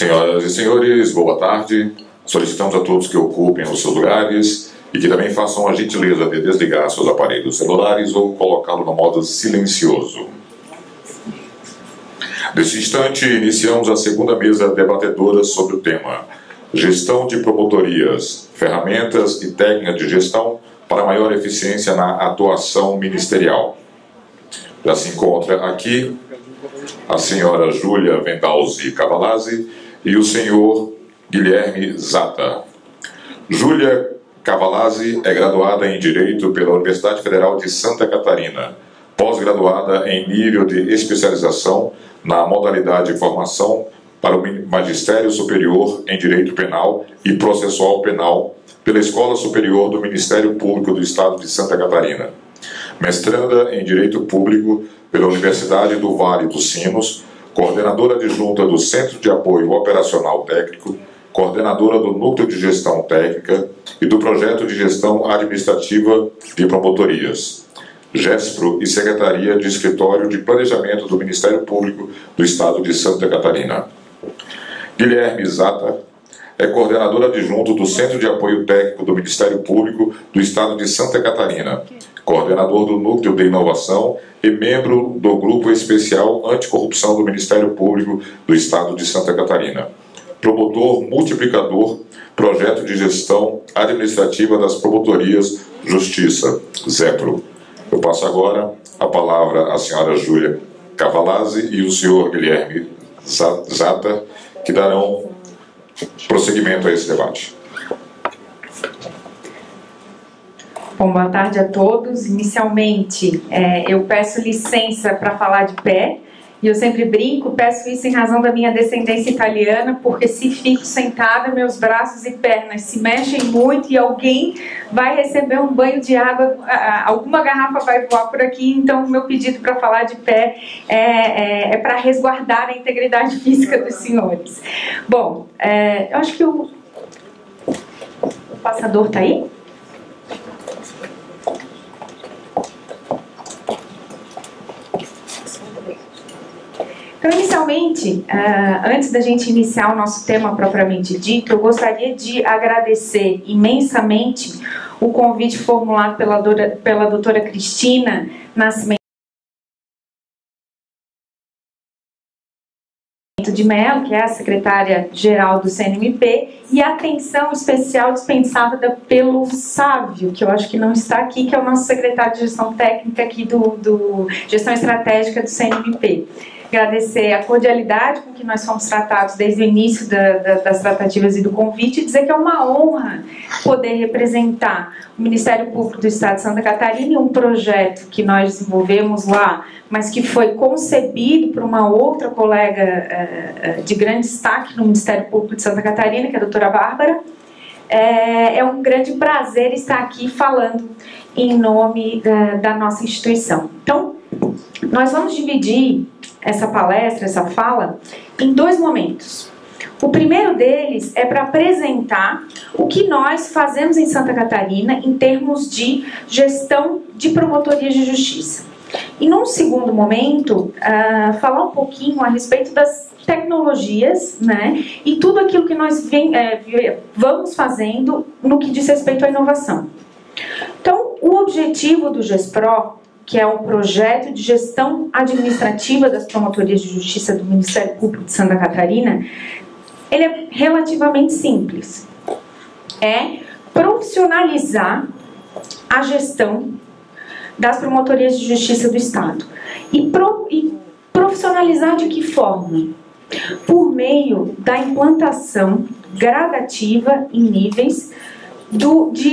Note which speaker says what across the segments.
Speaker 1: Senhoras e senhores, boa tarde. Solicitamos a todos que ocupem os seus lugares e que também façam a gentileza de desligar seus aparelhos celulares ou colocá-lo no modo silencioso. Neste instante, iniciamos a segunda mesa debatedora sobre o tema Gestão de promotorias, ferramentas e técnicas de gestão para maior eficiência na atuação ministerial. Já se encontra aqui a senhora Júlia Vendalzi Cavalazzi e o senhor Guilherme Zata. Júlia Cavalazzi é graduada em Direito pela Universidade Federal de Santa Catarina, pós-graduada em nível de especialização na modalidade de formação para o Magistério Superior em Direito Penal e Processual Penal pela Escola Superior do Ministério Público do Estado de Santa Catarina. Mestranda em Direito Público pela Universidade do Vale dos Sinos, coordenadora adjunta do Centro de Apoio Operacional Técnico, coordenadora do Núcleo de Gestão Técnica e do Projeto de Gestão Administrativa de Promotorias, GESPRO e Secretaria de Escritório de Planejamento do Ministério Público do Estado de Santa Catarina. Guilherme Zata é coordenador adjunto do Centro de Apoio Técnico do Ministério Público do Estado de Santa Catarina, coordenador do Núcleo de Inovação e membro do Grupo Especial Anticorrupção do Ministério Público do Estado de Santa Catarina. Promotor multiplicador, Projeto de Gestão Administrativa das Promotorias Justiça, ZEPRO. Eu passo agora a palavra à senhora Júlia Cavalazzi e o senhor Guilherme Zata, que darão prosseguimento a esse debate.
Speaker 2: Bom, boa tarde a todos. Inicialmente, eu peço licença para falar de pé, e eu sempre brinco, peço isso em razão da minha descendência italiana, porque se fico sentada, meus braços e pernas se mexem muito e alguém vai receber um banho de água, alguma garrafa vai voar por aqui, então o meu pedido para falar de pé é para resguardar a integridade física dos senhores. Bom, eu acho que o passador está aí? Então, inicialmente, antes da gente iniciar o nosso tema propriamente dito, eu gostaria de agradecer imensamente o convite formulado pela doutora Cristina Nascimento de Mello, que é a secretária-geral do CNMP, e a atenção especial dispensada pelo Sávio, que eu acho que não está aqui, que é o nosso secretário de Gestão Técnica aqui do Gestão Estratégica do CNMP. Agradecer a cordialidade com que nós fomos tratados desde o início das tratativas e do convite e dizer que é uma honra poder representar o Ministério Público do Estado de Santa Catarina e um projeto que nós desenvolvemos lá, mas que foi concebido por uma outra colega de grande destaque no Ministério Público de Santa Catarina, que é a doutora Bárbara. É um grande prazer estar aqui falando em nome da nossa instituição. Então, nós vamos dividir essa palestra, essa fala, em dois momentos. O primeiro deles é para apresentar o que nós fazemos em Santa Catarina em termos de gestão de promotorias de justiça. E num segundo momento, falar um pouquinho a respeito das tecnologias, né, e tudo aquilo que nós vamos fazendo no que diz respeito à inovação. Então, o objetivo do GESPRO, que é um projeto de gestão administrativa das promotorias de justiça do Ministério Público de Santa Catarina, ele é relativamente simples. É profissionalizar a gestão das promotorias de justiça do Estado. E profissionalizar de que forma? Por meio da implantação gradativa em níveis de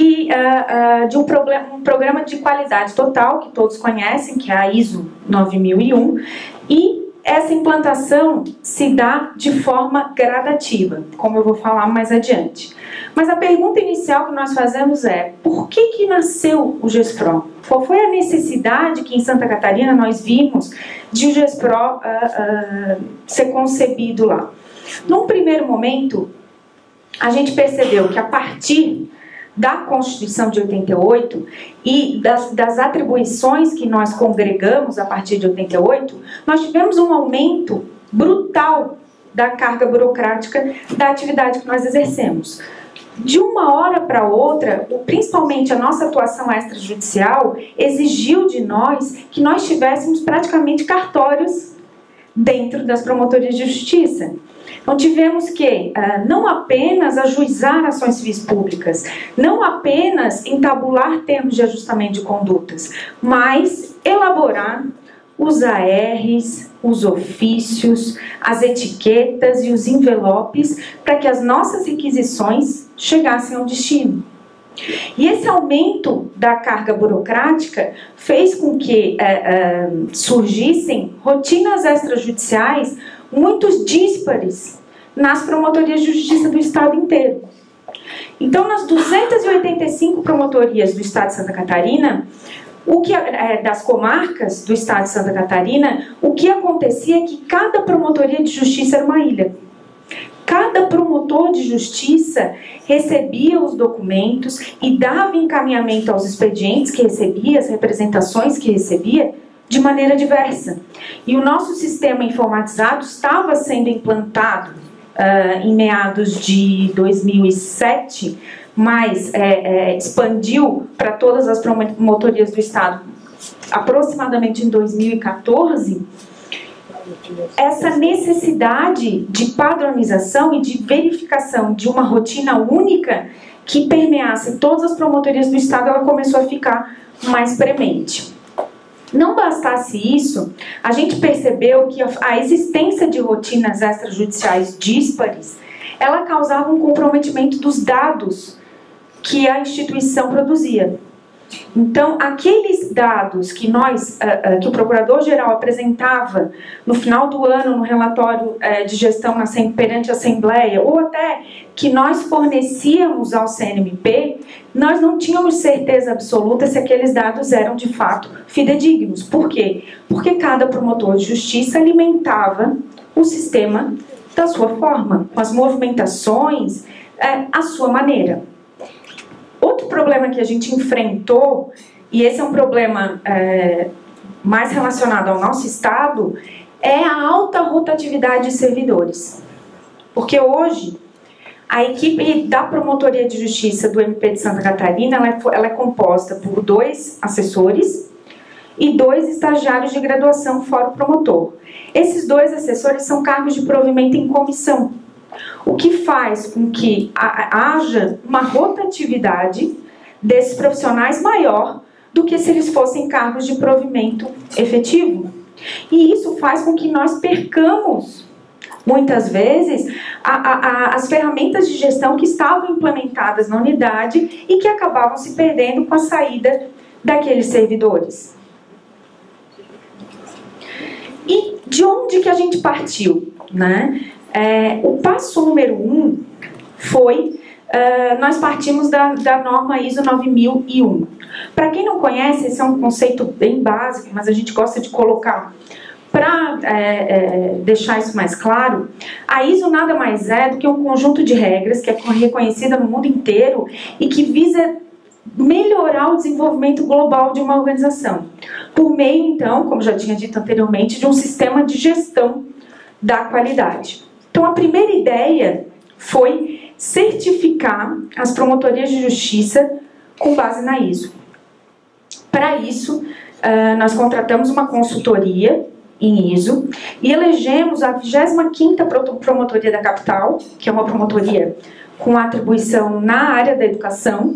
Speaker 2: um programa de qualidade total, que todos conhecem, que é a ISO 9001, e essa implantação se dá de forma gradativa, como eu vou falar mais adiante. Mas a pergunta inicial que nós fazemos é: por que nasceu o GESPRO? Qual foi a necessidade que em Santa Catarina nós vimos de o GESPRO ser concebido lá? Num primeiro momento, a gente percebeu que a partir da Constituição de 88 e das atribuições que nós congregamos a partir de 88, nós tivemos um aumento brutal da carga burocrática da atividade que nós exercemos. De uma hora para outra, principalmente a nossa atuação extrajudicial exigiu de nós que nós tivéssemos praticamente cartórios dentro das promotorias de justiça. Então tivemos que não apenas ajuizar ações civis públicas, não apenas entabular termos de ajustamento de condutas, mas elaborar os ARs, os ofícios, as etiquetas e os envelopes para que as nossas requisições chegassem ao destino. E esse aumento da carga burocrática fez com que surgissem rotinas extrajudiciais muito díspares nas promotorias de justiça do estado inteiro. Então, nas 285 promotorias do estado de Santa Catarina, das comarcas do estado de Santa Catarina, o que acontecia é que cada promotoria de justiça era uma ilha. Cada promotor de justiça recebia os documentos e dava encaminhamento aos expedientes que recebia, as representações que recebia, de maneira diversa. E o nosso sistema informatizado estava sendo implantado em meados de 2007, mas expandiu para todas as promotorias do estado aproximadamente em 2014, essa necessidade de padronização e de verificação de uma rotina única que permeasse todas as promotorias do estado, ela começou a ficar mais premente. Não bastasse isso, a gente percebeu que a existência de rotinas extrajudiciais díspares, ela causava um comprometimento dos dados que a instituição produzia. Então, aqueles dados que que o Procurador-Geral apresentava no final do ano no relatório de gestão perante a Assembleia, ou até que nós fornecíamos ao CNMP, nós não tínhamos certeza absoluta se aqueles dados eram de fato fidedignos. Por quê? Porque cada promotor de justiça alimentava o sistema da sua forma, com as movimentações, à sua maneira. Outro problema que a gente enfrentou, e esse é um problema mais relacionado ao nosso estado, é a alta rotatividade de servidores. Porque hoje, a equipe da Promotoria de Justiça do MP de Santa Catarina, ela é composta por 2 assessores e 2 estagiários de graduação fora o promotor. Esses 2 assessores são cargos de provimento em comissão, o que faz com que haja uma rotatividade desses profissionais maior do que se eles fossem cargos de provimento efetivo. E isso faz com que nós percamos, muitas vezes, as ferramentas de gestão que estavam implementadas na unidade e que acabavam se perdendo com a saída daqueles servidores. E de onde que a gente partiu, né? O passo número 1 foi, nós partimos da norma ISO 9001. Para quem não conhece, esse é um conceito bem básico, mas a gente gosta de colocar para deixar isso mais claro. A ISO nada mais é do que um conjunto de regras que é reconhecida no mundo inteiro e que visa melhorar o desenvolvimento global de uma organização, por meio, então, como já tinha dito anteriormente, de um sistema de gestão da qualidade. Então, a primeira ideia foi certificar as promotorias de justiça com base na ISO. Para isso, nós contratamos uma consultoria em ISO e elegemos a 25ª Promotoria da Capital, que é uma promotoria com atribuição na área da educação,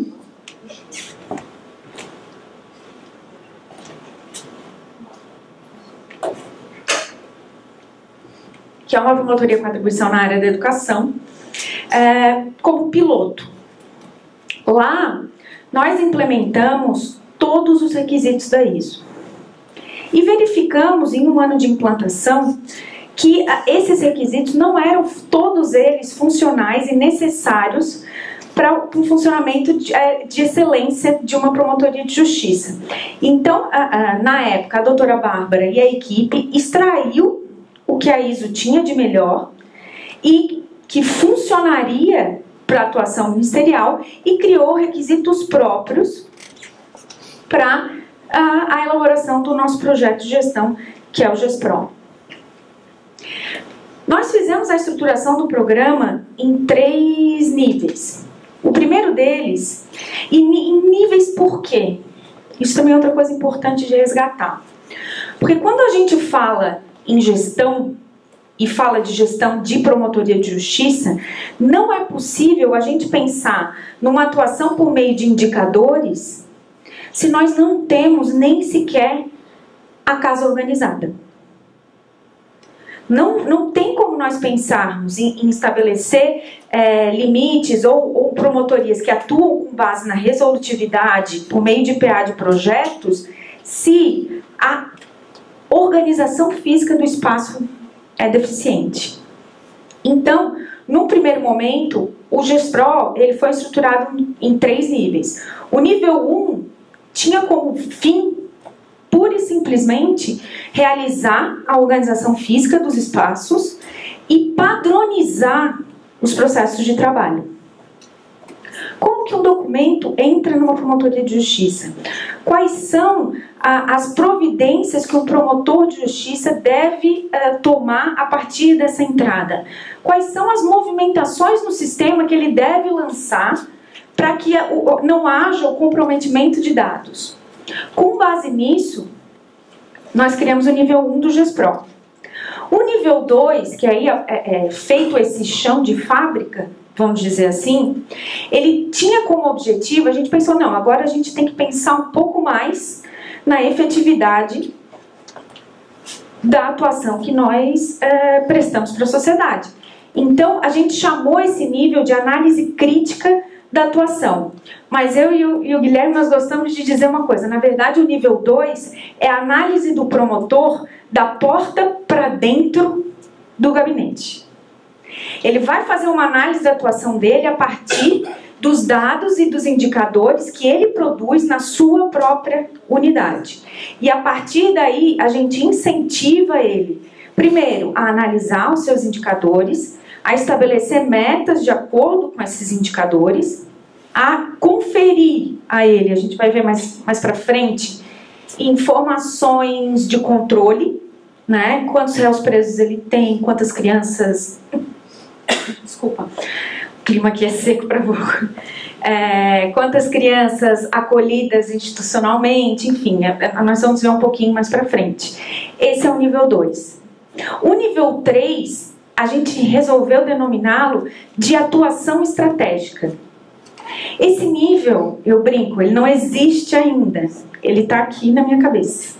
Speaker 2: que é uma promotoria com atribuição na área da educação, como piloto. Lá, nós implementamos todos os requisitos da ISO. E verificamos, em um ano de implantação, que esses requisitos não eram todos eles funcionais e necessários para um funcionamento de excelência de uma promotoria de justiça. Então, na época, a doutora Bárbara e a equipe extraiu o que a ISO tinha de melhor e que funcionaria para a atuação ministerial e criou requisitos próprios para a elaboração do nosso projeto de gestão, que é o GESPRO. Nós fizemos a estruturação do programa em 3 níveis. O primeiro deles, e em níveis por quê? Isso também é outra coisa importante de resgatar. Porque quando a gente fala em gestão, e fala de gestão de promotoria de justiça, não é possível a gente pensar numa atuação por meio de indicadores se nós não temos nem sequer a casa organizada. Não tem como nós pensarmos em estabelecer limites ou promotorias que atuam com base na resolutividade por meio de PA de projetos se a organização física do espaço é deficiente. Então, no primeiro momento, o GESPRO ele foi estruturado em 3 níveis. O nível 1 tinha como fim, pura e simplesmente, realizar a organização física dos espaços e padronizar os processos de trabalho. Como que um documento entra numa promotoria de justiça? Quais são as providências que o promotor de justiça deve tomar a partir dessa entrada? Quais são as movimentações no sistema que ele deve lançar para que não haja o comprometimento de dados? Com base nisso, nós criamos o nível 1 do GESPRO. O nível 2, que aí é feito esse chão de fábrica, vamos dizer assim, ele tinha como objetivo, a gente pensou, não, agora a gente tem que pensar um pouco mais na efetividade da atuação que nós prestamos para a sociedade. Então, a gente chamou esse nível de análise crítica da atuação. Mas eu e o Guilherme, nós gostamos de dizer uma coisa. Na verdade, o nível 2 é a análise do promotor da porta para dentro do gabinete. Ele vai fazer uma análise da atuação dele a partir dos dados e dos indicadores que ele produz na sua própria unidade. E a partir daí, a gente incentiva ele, primeiro, a analisar os seus indicadores, a estabelecer metas de acordo com esses indicadores, a conferir a ele, a gente vai ver mais para frente, informações de controle, né? Quantos réus presos ele tem, quantas crianças... Desculpa, o clima aqui é seco para boca. Quantas crianças acolhidas institucionalmente, enfim, nós vamos ver um pouquinho mais para frente. Esse é o nível 2. O nível 3, a gente resolveu denominá-lo de atuação estratégica. Esse nível, eu brinco, ele não existe ainda. Ele está aqui na minha cabeça.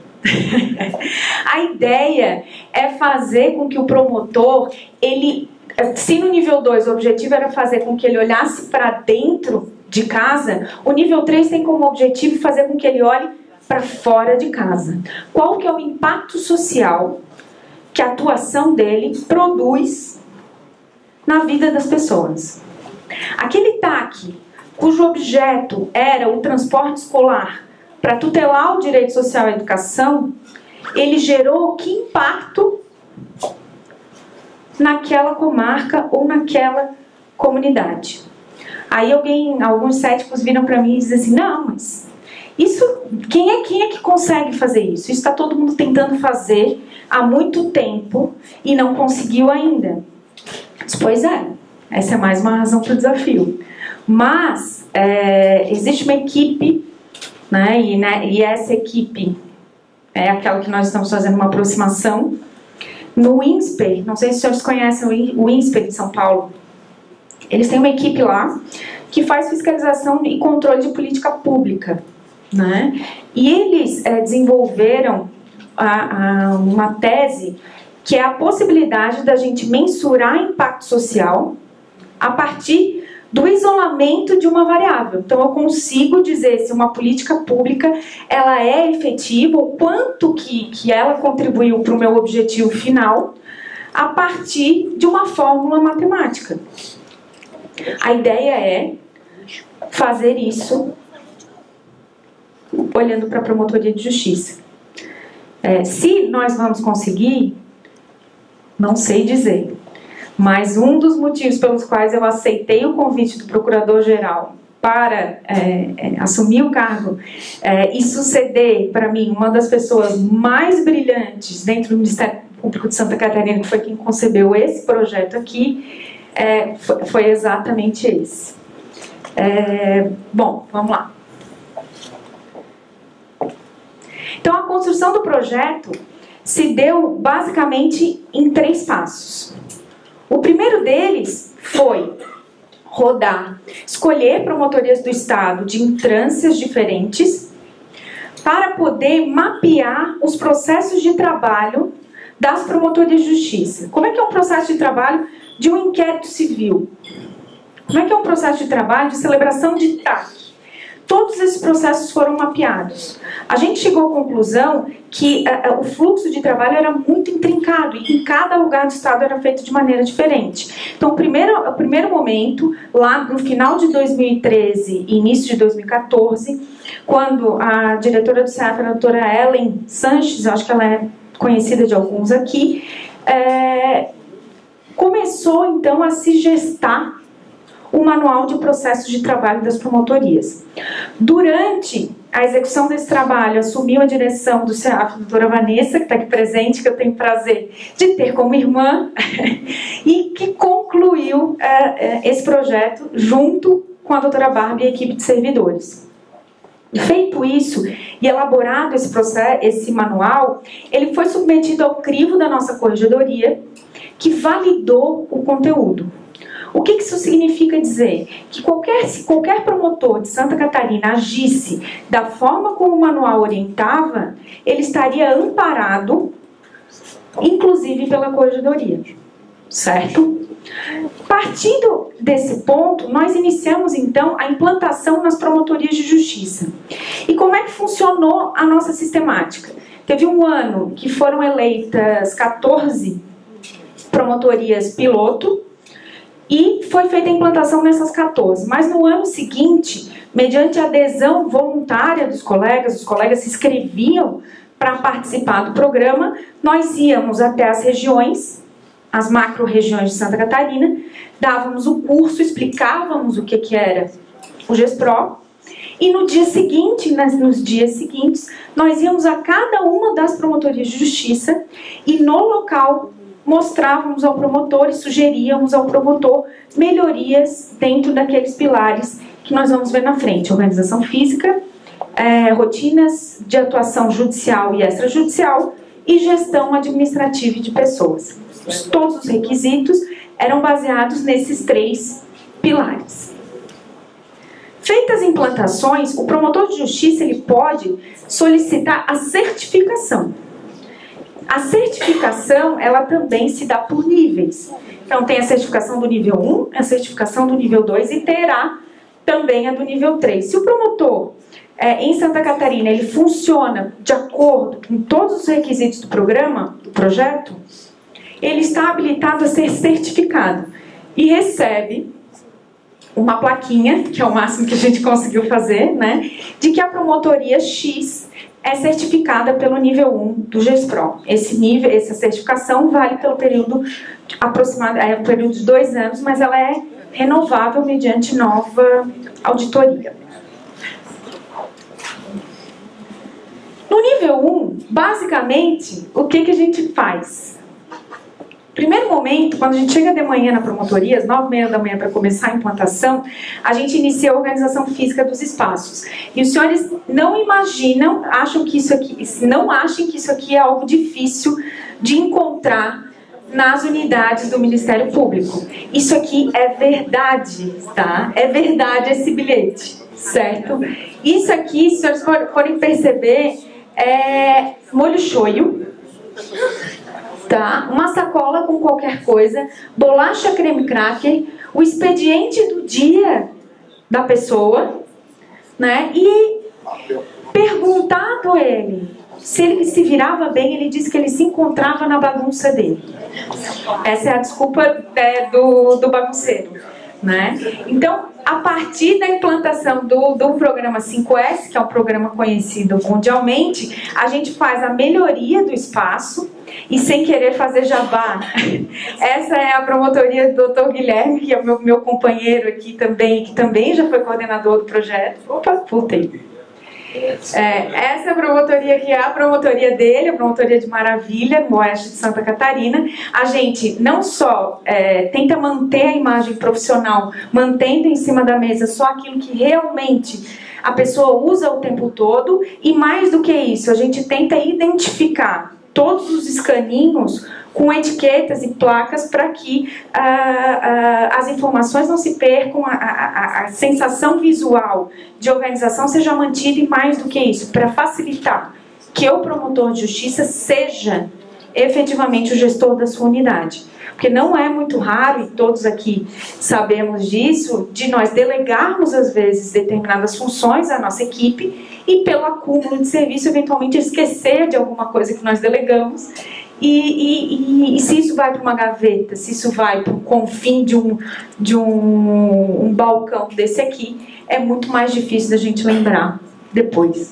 Speaker 2: A ideia é fazer com que o promotor, se no nível 2 o objetivo era fazer com que ele olhasse para dentro de casa, o nível 3 tem como objetivo fazer com que ele olhe para fora de casa. Qual que é o impacto social que a atuação dele produz na vida das pessoas? Aquele TAC, cujo objeto era o transporte escolar para tutelar o direito social à educação, ele gerou que impacto naquela comarca ou naquela comunidade? Aí alguns céticos viram para mim e dizem assim, não, mas isso, quem é que consegue fazer isso? Isso está todo mundo tentando fazer há muito tempo e não conseguiu ainda. Pois é, essa é mais uma razão para o desafio. Mas existe uma equipe, né, e essa equipe é aquela que nós estamos fazendo uma aproximação no INSPER. Não sei se os senhores conhecem o INSPER de São Paulo. Eles têm uma equipe lá que faz fiscalização e controle de política pública, né? E eles desenvolveram uma tese que é a possibilidade da gente mensurar impacto social a partir do isolamento de uma variável. Então, eu consigo dizer se uma política pública ela é efetiva, o quanto que ela contribuiu para o meu objetivo final, a partir de uma fórmula matemática. A ideia é fazer isso olhando para a promotoria de justiça. Se nós vamos conseguir, não sei dizer. Mas um dos motivos pelos quais eu aceitei o convite do Procurador-Geral para assumir o cargo e suceder, para mim, uma das pessoas mais brilhantes dentro do Ministério Público de Santa Catarina, que foi quem concebeu esse projeto aqui, foi exatamente esse. Bom, vamos lá. Então, a construção do projeto se deu basicamente em 3 passos. O primeiro deles foi escolher promotorias do Estado de instâncias diferentes para poder mapear os processos de trabalho das promotorias de justiça. Como é que é um processo de trabalho de um inquérito civil? Como é que é um processo de trabalho de celebração de TAC? Todos esses processos foram mapeados. A gente chegou à conclusão que o fluxo de trabalho era muito intrincado e em cada lugar do Estado era feito de maneira diferente. Então, o primeiro momento, lá no final de 2013 e início de 2014, quando a diretora do CEAF, a doutora Ellen Sanches, acho que ela é conhecida de alguns aqui, começou então a se gestar o manual de processos de trabalho das promotorias. Durante a execução desse trabalho, assumiu a direção do CEAF a doutora Vanessa, que está aqui presente, que eu tenho o prazer de ter como irmã, e que concluiu esse projeto junto com a doutora Barbie e a equipe de servidores. Feito isso e elaborado esse manual, ele foi submetido ao crivo da nossa corregedoria, que validou o conteúdo. O que isso significa dizer? Que se qualquer promotor de Santa Catarina agisse da forma como o manual orientava, ele estaria amparado, inclusive pela corregedoria. Certo? Partindo desse ponto, nós iniciamos então a implantação nas promotorias de justiça. E como é que funcionou a nossa sistemática? Teve um ano que foram eleitas 14 promotorias piloto, e foi feita a implantação nessas 14. Mas no ano seguinte, mediante a adesão voluntária dos colegas, os colegas se inscreviam para participar do programa, nós íamos até as regiões, as macro-regiões de Santa Catarina, dávamos o curso, explicávamos o que era o GESPRO, e no dia seguinte, nos dias seguintes, nós íamos a cada uma das promotorias de justiça e no local mostrávamos ao promotor e sugeríamos ao promotor melhorias dentro daqueles pilares que nós vamos ver na frente: organização física, rotinas de atuação judicial e extrajudicial e gestão administrativa de pessoas. Todos os requisitos eram baseados nesses 3 pilares. Feitas as implantações, o promotor de justiça ele pode solicitar a certificação. A certificação, ela também se dá por níveis. Então, tem a certificação do nível 1, a certificação do nível 2 e terá também a do nível 3. Se o promotor, em Santa Catarina, ele funciona de acordo com todos os requisitos do programa, do projeto, ele está habilitado a ser certificado e recebe uma plaquinha, que é o máximo que a gente conseguiu fazer, né, de que a promotoria X é certificada pelo nível 1 do GESPRO. Essa certificação vale pelo período aproximado, período de 2 anos, mas ela é renovável mediante nova auditoria. No nível 1, basicamente, o que a gente faz? Primeiro momento, quando a gente chega de manhã na promotoria, às 9h30 da manhã para começar a implantação, a gente inicia a organização física dos espaços. E os senhores não imaginam, não achem que isso aqui é algo difícil de encontrar nas unidades do Ministério Público. Isso aqui é verdade, tá? É verdade esse bilhete, certo? Isso aqui, se os senhores forem perceber, é molho shoyu, tá? Uma sacola com qualquer coisa, bolacha creme cracker, o expediente do dia da pessoa, né? E perguntado ele se ele se virava bem, ele disse que ele se encontrava na bagunça dele. Essa é a desculpa do bagunceiro, né? Então, a partir da implantação do programa 5S, que é um programa conhecido mundialmente, a gente faz a melhoria do espaço e, sem querer fazer jabá, essa é a promotoria do Dr. Guilherme, que é o meu companheiro aqui também, que também já foi coordenador do projeto. Opa, voltei. Essa promotoria aqui é a promotoria dele, a promotoria de Maravilha, no oeste de Santa Catarina. A gente não só tenta manter a imagem profissional, mantendo em cima da mesa só aquilo que realmente a pessoa usa o tempo todo, e mais do que isso, a gente tenta identificar todos os escaninhos com etiquetas e placas para que as informações não se percam, a sensação visual de organização seja mantida, e mais do que isso, para facilitar que o promotor de justiça seja efetivamente o gestor da sua unidade. Porque não é muito raro, e todos aqui sabemos disso, de nós delegarmos às vezes determinadas funções à nossa equipe e pelo acúmulo de serviço eventualmente esquecer de alguma coisa que nós delegamos. E se isso vai para uma gaveta, se isso vai para o confim de um balcão desse aqui, é muito mais difícil da gente lembrar depois.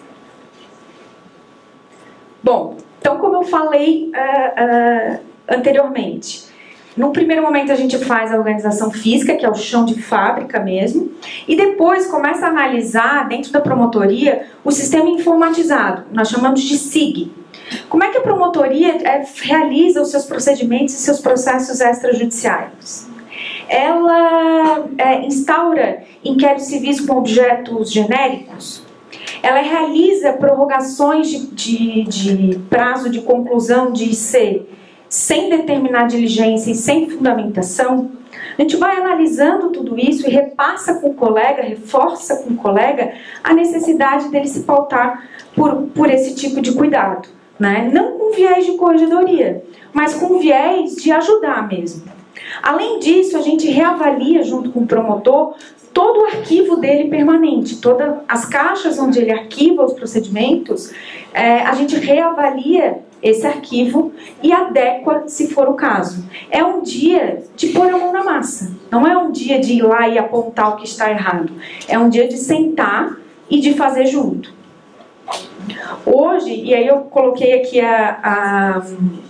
Speaker 2: Bom, então como eu falei anteriormente, no primeiro momento a gente faz a organização física, que é o chão de fábrica mesmo, e depois começa a analisar dentro da promotoria o sistema informatizado, nós chamamos de SIG. Como é que a promotoria realiza os seus procedimentos e seus processos extrajudiciais? Ela instaura inquéritos civis com objetos genéricos? Ela realiza prorrogações de prazo de conclusão de IC sem determinar diligência e sem fundamentação? A gente vai analisando tudo isso e repassa com o colega, reforça com o colega a necessidade dele se pautar por esse tipo de cuidado. Né? Não com viés de corregedoria, mas com viés de ajudar mesmo. Além disso, a gente reavalia junto com o promotor todo o arquivo dele permanente, todas as caixas onde ele arquiva os procedimentos, a gente reavalia esse arquivo e adequa se for o caso. É um dia de pôr a mão na massa, não é um dia de ir lá e apontar o que está errado, é um dia de sentar e de fazer junto. Hoje, e aí eu coloquei aqui a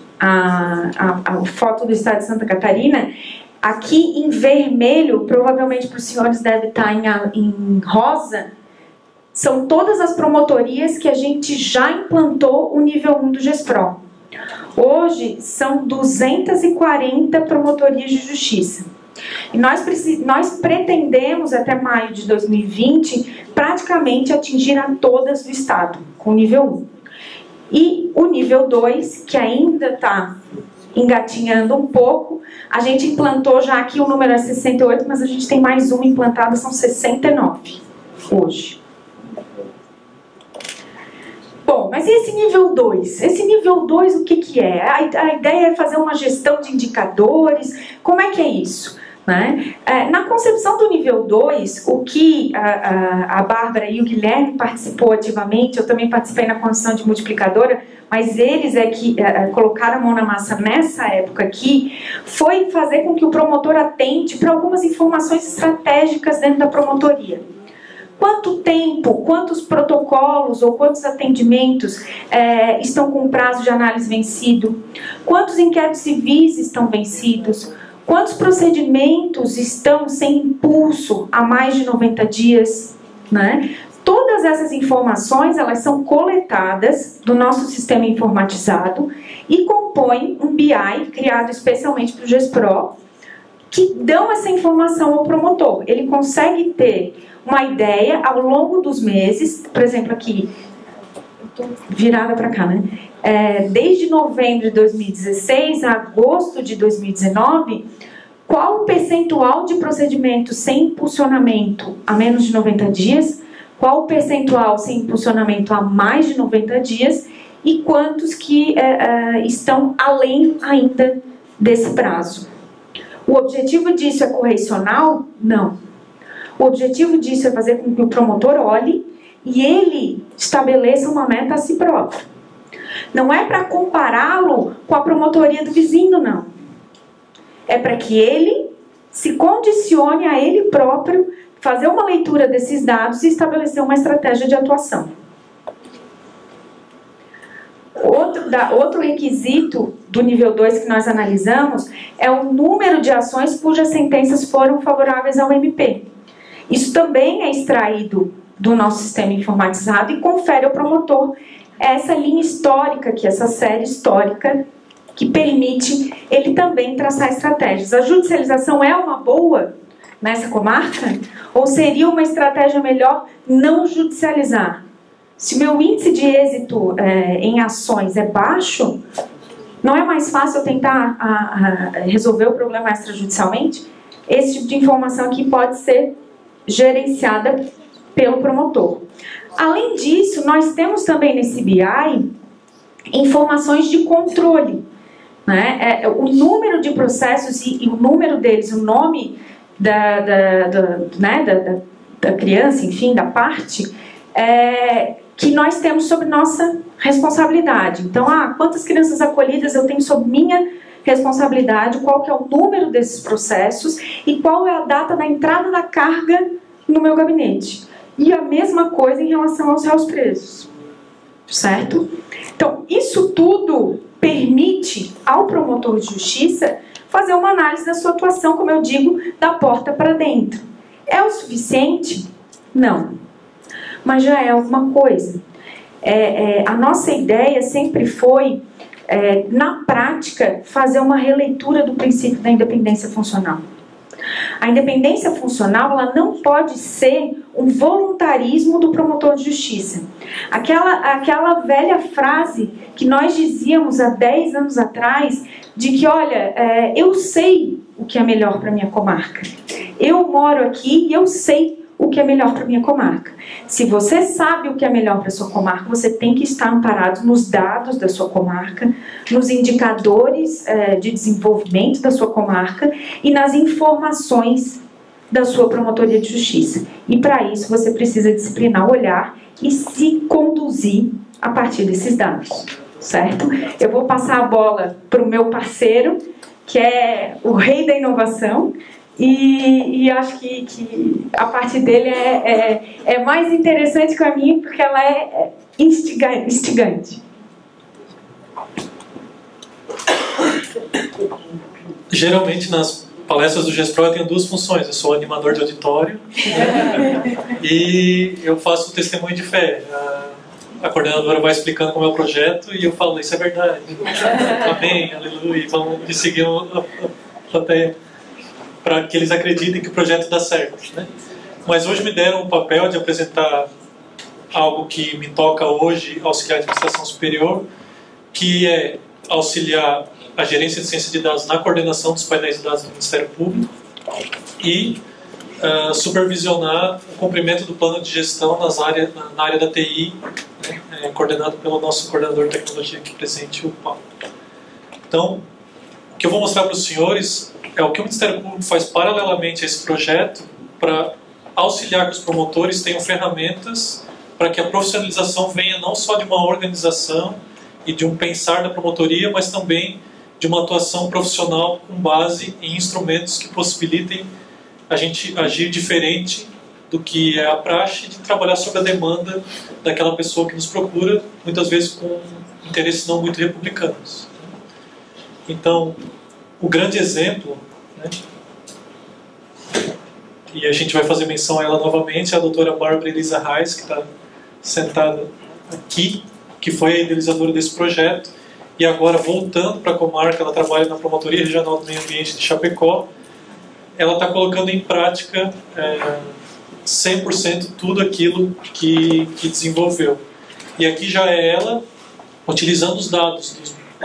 Speaker 2: foto do estado de Santa Catarina, aqui em vermelho, provavelmente para os senhores deve estar em rosa, são todas as promotorias que a gente já implantou o nível 1 do GESPRO. Hoje são 240 promotorias de justiça. E nós pretendemos até maio de 2020 praticamente atingir a todas do estado, com o nível 1. E o nível 2, que ainda está engatinhando um pouco, a gente implantou já aqui, o número é 68, mas a gente tem mais uma implantada, são 69 hoje. Bom, mas e esse nível 2? Esse nível 2 o que é? A ideia é fazer uma gestão de indicadores. Como é que é isso? Né? Na concepção do nível 2, o que a Bárbara e o Guilherme participou ativamente, eu também participei na construção de multiplicadora, mas eles é que colocaram a mão na massa nessa época aqui, foi fazer com que o promotor atente para algumas informações estratégicas dentro da promotoria. Quanto tempo, quantos protocolos ou quantos atendimentos estão com prazo de análise vencido? Quantos inquéritos civis estão vencidos? Quantos procedimentos estão sem impulso há mais de 90 dias? Né? Todas essas informações, elas são coletadas do nosso sistema informatizado e compõem um BI criado especialmente para o GESPRO, que dão essa informação ao promotor. Ele consegue ter uma ideia ao longo dos meses, por exemplo aqui, eu estou virada para cá, né? Desde novembro de 2016 a agosto de 2019, qual o percentual de procedimentos sem impulsionamento a menos de 90 dias, qual o percentual sem impulsionamento a mais de 90 dias e quantos que estão além ainda desse prazo. O objetivo disso é correcional? Não. O objetivo disso é fazer com que o promotor olhe e ele estabeleça uma meta a si próprio. Não é para compará-lo com a promotoria do vizinho, não. É para que ele se condicione a ele próprio, fazer uma leitura desses dados e estabelecer uma estratégia de atuação. Outro requisito do nível 2 que nós analisamos é o número de ações cujas sentenças foram favoráveis ao MP. Isso também é extraído do nosso sistema informatizado e confere ao promotor essa linha histórica, essa série histórica, que permite ele também traçar estratégias. A judicialização é uma boa nessa comarca? Ou seria uma estratégia melhor não judicializar? Se o meu índice de êxito em ações é baixo, não é mais fácil eu tentar resolver o problema extrajudicialmente? Esse tipo de informação aqui pode ser gerenciada pelo promotor. Além disso, nós temos também nesse BI informações de controle, né? O número de processos e o número deles, o nome da criança, enfim, da parte, que nós temos sob nossa responsabilidade. Então, quantas crianças acolhidas eu tenho sob minha responsabilidade, qual que é o número desses processos e qual é a data da entrada da carga no meu gabinete. E a mesma coisa em relação aos réus presos. Certo? Então, isso tudo permite ao promotor de justiça fazer uma análise da sua atuação, como eu digo, da porta para dentro. É o suficiente? Não. Mas já é alguma coisa. A nossa ideia sempre foi, na prática, fazer uma releitura do princípio da independência funcional. A independência funcional, ela não pode ser um voluntarismo do promotor de justiça. Aquela velha frase que nós dizíamos há 10 anos atrás, de que, olha, eu sei o que é melhor para a minha comarca. Eu moro aqui e eu sei o que é melhor para a minha comarca. Se você sabe o que é melhor para a sua comarca, você tem que estar amparado nos dados da sua comarca, nos indicadores de desenvolvimento da sua comarca e nas informações da sua promotoria de justiça. E para isso você precisa disciplinar o olhar e se conduzir a partir desses dados, certo? Eu vou passar a bola para o meu parceiro, que é o rei da inovação, e acho que a parte dele é mais interessante que a minha, porque ela é instigante.
Speaker 3: Geralmente nas palestras do GESPRO eu tenho duas funções. Eu sou animador de auditório e eu faço testemunho de fé. A coordenadora vai explicando como é o projeto e eu falo, isso é verdade. Amém, aleluia. Vamos seguir a plateia para que eles acreditem que o projeto dá certo, né? Mas hoje me deram o papel de apresentar algo que me toca hoje, auxiliar a administração superior, que é auxiliar a gerência de ciência de dados na coordenação dos painéis de dados do Ministério Público e supervisionar o cumprimento do plano de gestão na área da TI, né, coordenado pelo nosso coordenador de tecnologia aqui presente, o Paulo. Então, o que eu vou mostrar para os senhores é o que o Ministério Público faz paralelamente a esse projeto para auxiliar que os promotores tenham ferramentas para que a profissionalização venha não só de uma organização e de um pensar da promotoria, mas também de uma atuação profissional com base em instrumentos que possibilitem a gente agir diferente do que é a praxe de trabalhar sob a demanda daquela pessoa que nos procura, muitas vezes com interesses não muito republicanos. Então, o grande exemplo, né, e a gente vai fazer menção a ela novamente, é a doutora Bárbara Elisa Reis, que está sentada aqui, que foi a idealizadora desse projeto, e agora voltando para a comarca, ela trabalha na Promotoria Regional do Meio Ambiente de Chapecó. Ela está colocando em prática 100% tudo aquilo que desenvolveu. E aqui já é ela, utilizando os dados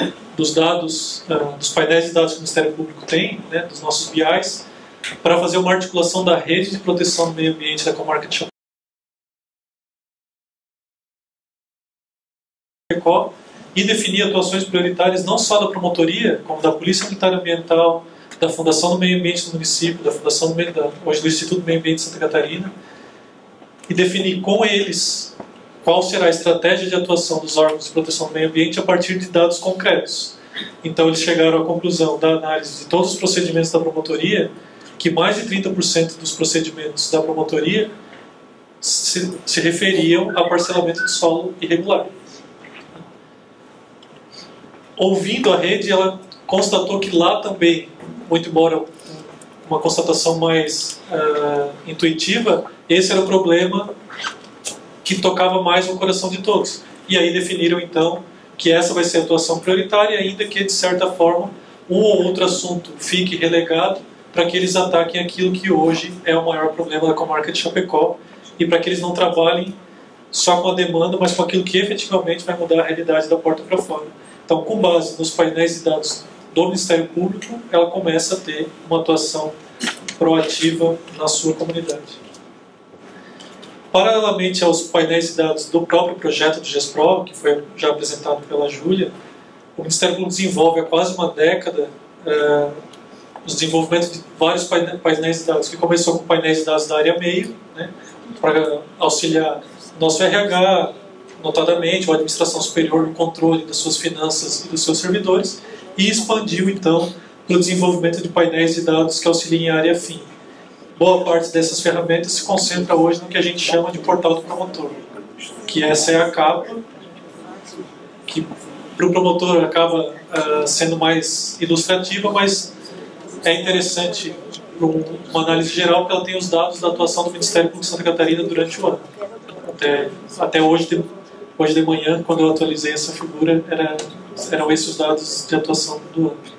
Speaker 3: dos painéis de dados que o Ministério Público tem, né, dos nossos BIs, para fazer uma articulação da rede de proteção do meio ambiente da comarca de Chapecó e definir atuações prioritárias não só da promotoria, como da Polícia Militar Ambiental, da Fundação do Meio Ambiente do município, da Fundação hoje do Instituto do Meio Ambiente de Santa Catarina, e definir com eles qual será a estratégia de atuação dos órgãos de proteção do meio ambiente a partir de dados concretos. Então eles chegaram à conclusão da análise de todos os procedimentos da promotoria que mais de 30% dos procedimentos da promotoria se referiam a parcelamento de solo irregular. Ouvindo a rede, ela constatou que lá também, muito embora uma constatação mais intuitiva, esse era o problema que tocava mais no coração de todos. E aí definiram, então, que essa vai ser a atuação prioritária, ainda que, de certa forma, um ou outro assunto fique relegado para que eles ataquem aquilo que hoje é o maior problema da comarca de Chapecó e para que eles não trabalhem só com a demanda, mas com aquilo que efetivamente vai mudar a realidade da porta para fora. Então, com base nos painéis de dados do Ministério Público, ela começa a ter uma atuação proativa na sua comunidade. Paralelamente aos painéis de dados do próprio projeto do GESPRO, que foi já apresentado pela Júlia, o Ministério Público desenvolve há quase uma década o desenvolvimento de vários painéis de dados, que começou com painéis de dados da área meio, né, para auxiliar o nosso RH, notadamente, a administração superior no controle das suas finanças e dos seus servidores, e expandiu, então, para o desenvolvimento de painéis de dados que auxiliem a área fim. Boa parte dessas ferramentas se concentra hoje no que a gente chama de portal do promotor, que essa é a capa, que para o promotor acaba sendo mais ilustrativa, mas é interessante para uma análise geral, porque ela tem os dados da atuação do Ministério Público de Santa Catarina durante o ano. Até hoje de manhã, quando eu atualizei essa figura, eram esses os dados de atuação do ano.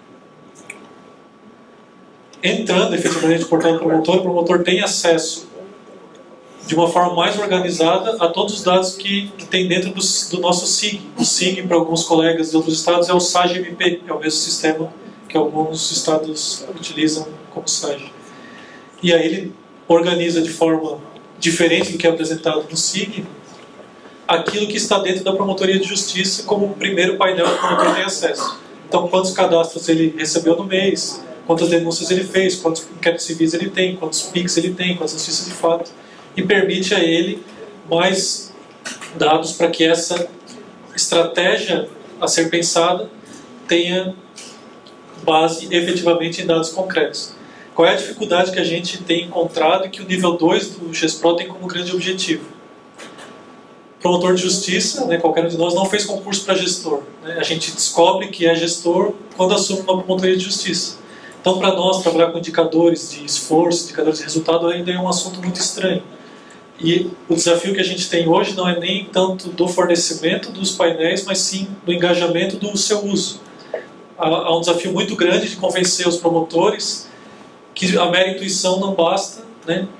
Speaker 3: Entrando efetivamente no portal do promotor, o promotor tem acesso de uma forma mais organizada a todos os dados que tem dentro do nosso SIG. O SIG, para alguns colegas de outros estados, é o SAG-MP, é o mesmo sistema que alguns estados utilizam como SAG. E aí ele organiza de forma diferente do que é apresentado no SIG aquilo que está dentro da Promotoria de Justiça como o primeiro painel que o promotor tem acesso. Então, quantos cadastros ele recebeu no mês, quantas denúncias ele fez, quantos inquéritos civis ele tem, quantos PICs ele tem, quantas notícias de fato, e permite a ele mais dados para que essa estratégia a ser pensada tenha base efetivamente em dados concretos. Qual é a dificuldade que a gente tem encontrado e que o nível 2 do GESPRO tem como grande objetivo? Promotor de justiça, né, qualquer um de nós, não fez concurso para gestor. Né? A gente descobre que é gestor quando assume uma promotoria de justiça. Então, para nós, trabalhar com indicadores de esforço, indicadores de resultado, ainda é um assunto muito estranho. E o desafio que a gente tem hoje não é nem tanto do fornecimento dos painéis, mas sim do engajamento do seu uso. Há um desafio muito grande de convencer os promotores que a mera intuição não basta, né?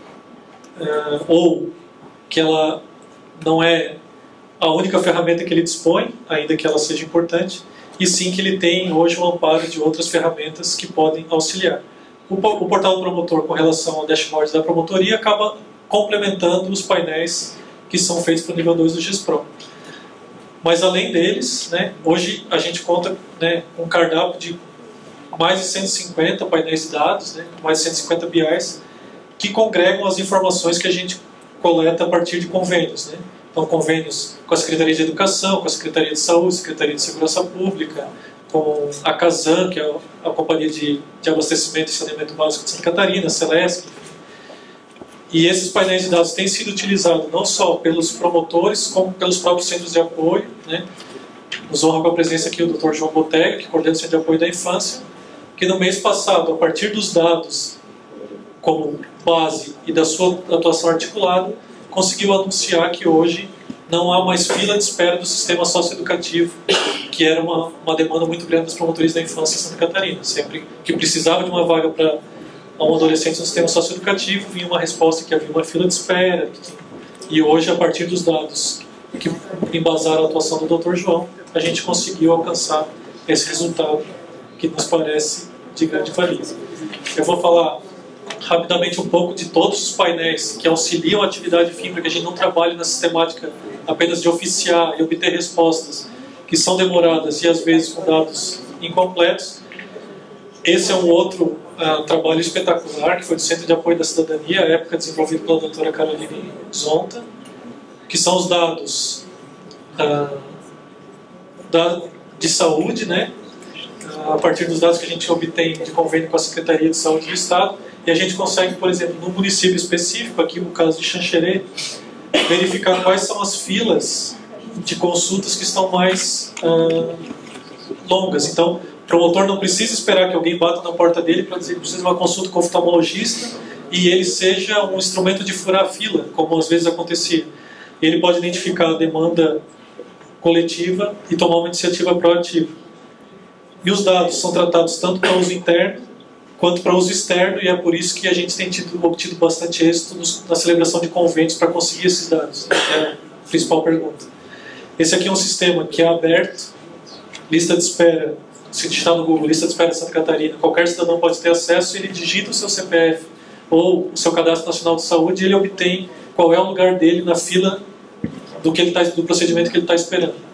Speaker 3: Ou que ela não é a única ferramenta que ele dispõe, ainda que ela seja importante, e sim que ele tem hoje um amparo de outras ferramentas que podem auxiliar. O portal do promotor, com relação ao dashboard da promotoria, acaba complementando os painéis que são feitos para o nível 2 do GESPRO. Mas além deles, né, hoje a gente conta, né, com um cardápio de mais de 150 painéis de dados, né, mais de 150 BIs, que congregam as informações que a gente coleta a partir de convênios. Né? Então, convênios com a Secretaria de Educação, com a Secretaria de Saúde, Secretaria de Segurança Pública, com a CASAN, que é a Companhia de Abastecimento e Saneamento Básico de Santa Catarina, a Celesc. E esses painéis de dados têm sido utilizados não só pelos promotores, como pelos próprios centros de apoio. Né? Nos honra com a presença aqui o Dr. João Botega, que coordena o Centro de Apoio da Infância, que no mês passado, a partir dos dados como base e da sua atuação articulada, conseguiu anunciar que hoje não há mais fila de espera do sistema socioeducativo, que era uma demanda muito grande das promotorias da infância em Santa Catarina. Sempre que precisava de uma vaga para um adolescente no sistema socioeducativo, vinha uma resposta que havia uma fila de espera. E hoje, a partir dos dados que embasaram a atuação do Dr. João, a gente conseguiu alcançar esse resultado que nos parece de grande valia. Eu vou falar rapidamente um pouco de todos os painéis que auxiliam a atividade FIM, para que a gente não trabalhe na sistemática apenas de oficiar e obter respostas que são demoradas e às vezes com dados incompletos. Esse é um outro trabalho espetacular, que foi do Centro de Apoio da Cidadania, à época desenvolvido pela doutora Caroline Zonta, que são os dados de saúde, né? A partir dos dados que a gente obtém de convênio com a Secretaria de Saúde do Estado, e a gente consegue, por exemplo, no município específico, aqui no caso de Xanxerê, verificar quais são as filas de consultas que estão mais longas. Então, o promotor não precisa esperar que alguém bata na porta dele para dizer que precisa de uma consulta com o oftalmologista e ele seja um instrumento de furar a fila, como às vezes acontecia. ele pode identificar a demanda coletiva e tomar uma iniciativa proativa. E os dados são tratados tanto para uso interno quanto para uso externo, e é por isso que a gente tem obtido bastante êxito na celebração de convênios para conseguir esses dados, é a principal pergunta. Esse aqui é um sistema que é aberto, lista de espera, se digitar no Google, lista de espera de Santa Catarina, qualquer cidadão pode ter acesso, ele digita o seu CPF ou o seu Cadastro Nacional de Saúde e ele obtém qual é o lugar dele na fila do procedimento que ele está esperando.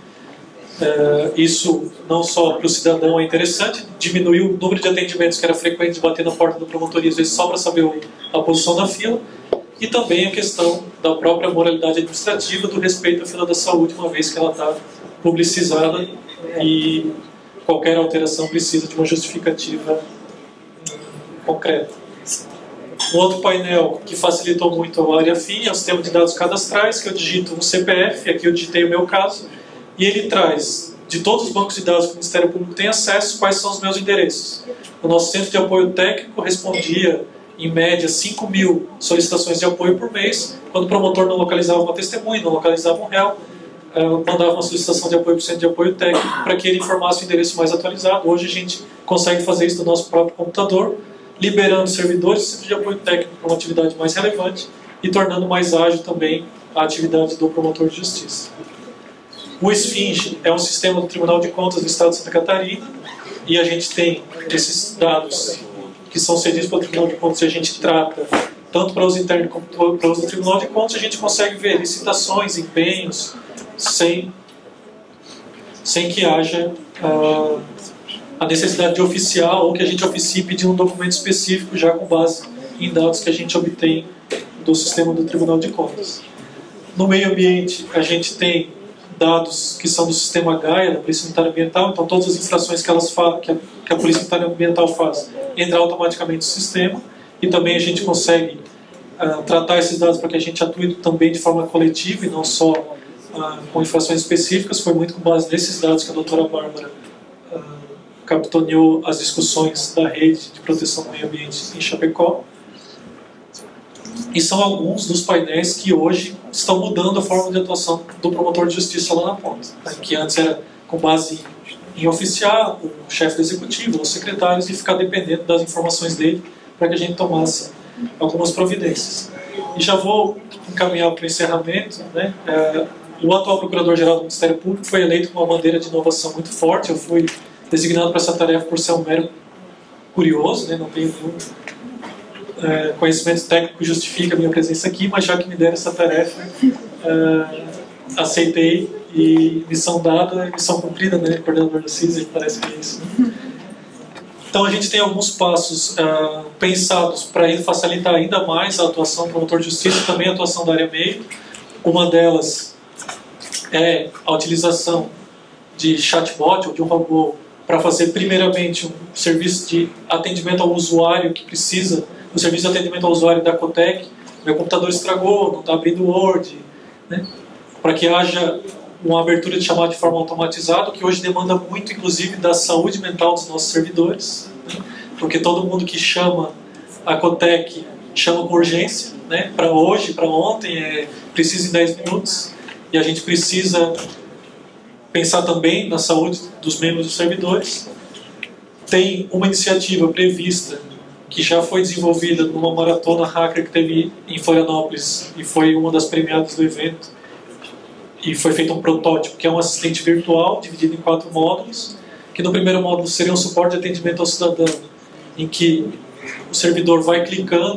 Speaker 3: Isso não só para o cidadão é interessante, diminuiu o número de atendimentos que era frequente de bater na porta da promotoria, às vezes só para saber a posição na fila, e também a questão da própria moralidade administrativa, do respeito à fila da saúde, uma vez que ela está publicizada e qualquer alteração precisa de uma justificativa concreta. Um outro painel que facilitou muito a área FIM é o sistema de dados cadastrais, que eu digito um CPF, aqui eu digitei o meu caso, e ele traz, de todos os bancos de dados que o Ministério Público tem acesso, quais são os meus endereços. O nosso centro de apoio técnico respondia, em média, 5.000 solicitações de apoio por mês. Quando o promotor não localizava uma testemunha, não localizava um réu, mandava uma solicitação de apoio para o centro de apoio técnico para que ele informasse o endereço mais atualizado. Hoje a gente consegue fazer isso no nosso próprio computador, liberando servidores do centro de apoio técnico para uma atividade mais relevante e tornando mais ágil também a atividade do promotor de justiça. O Esfinge é um sistema do Tribunal de Contas do Estado de Santa Catarina, e a gente tem esses dados que são cedidos pelo Tribunal de Contas e a gente trata tanto para uso interno como para uso do Tribunal de Contas. A gente consegue ver licitações, empenhos, sem que haja a necessidade de oficiar ou que a gente oficie pedindo um documento específico já com base em dados que a gente obtém do sistema do Tribunal de Contas. No meio ambiente, a gente tem dados que são do sistema Gaia, da Polícia Militar Ambiental, então todas as infrações que a Polícia Militar Ambiental faz entram automaticamente no sistema, e também a gente consegue tratar esses dados para que a gente atue também de forma coletiva e não só com infrações específicas. Foi muito com base nesses dados que a doutora Bárbara capitaneou as discussões da rede de proteção do meio ambiente em Chapecó. E são alguns dos painéis que hoje estão mudando a forma de atuação do promotor de justiça lá na ponta, né? Que antes era com base em oficiar o chefe do executivo, os secretários, e ficar dependendo das informações dele para que a gente tomasse algumas providências. E já vou encaminhar para o encerramento, né? O atual Procurador-Geral do Ministério Público foi eleito com uma bandeira de inovação muito forte. Eu fui designado para essa tarefa por ser um mero curioso, né? Não tenho nenhum conhecimento técnico que justifica a minha presença aqui, mas já que me deram essa tarefa, aceitei, e missão dada, missão cumprida, né? Coordenador da CISA, parece que é isso, né? Então a gente tem alguns passos pensados para facilitar ainda mais a atuação do promotor de justiça e também a atuação da área meio. Uma delas é a utilização de chatbot ou de um robô para fazer primeiramente um serviço de atendimento ao usuário que precisa, o serviço de atendimento ao usuário da Cotec. Meu computador estragou, não está abrindo o Word, né? Para que haja uma abertura de chamada de forma automatizada, que hoje demanda muito, inclusive, da saúde mental dos nossos servidores, né? Porque todo mundo que chama a Cotec chama com urgência, né? Para hoje, para ontem, precisa em 10 minutos, e a gente precisa pensar também na saúde dos membros dos servidores. Tem uma iniciativa prevista que já foi desenvolvida numa maratona hacker que teve em Florianópolis e foi uma das premiadas do evento, e foi feito um protótipo que é um assistente virtual dividido em 4 módulos, que no primeiro módulo seria um suporte de atendimento ao cidadão, em que o servidor vai clicando